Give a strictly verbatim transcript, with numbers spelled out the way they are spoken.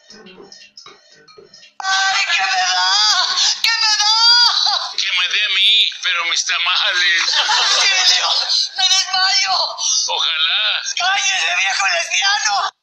¡Ay, qué me da! ¡Qué me da! Que me dé a mí, pero mis tamales. ¡Auxilio! ¡Me desmayo! Ojalá. ¡Cállese, viejo lesbiano!